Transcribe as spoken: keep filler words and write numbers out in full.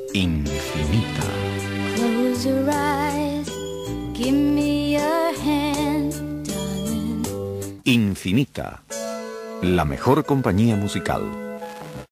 Infinita. Close your eyes, give me your hand, darling. Infinita, la mejor compañía musical.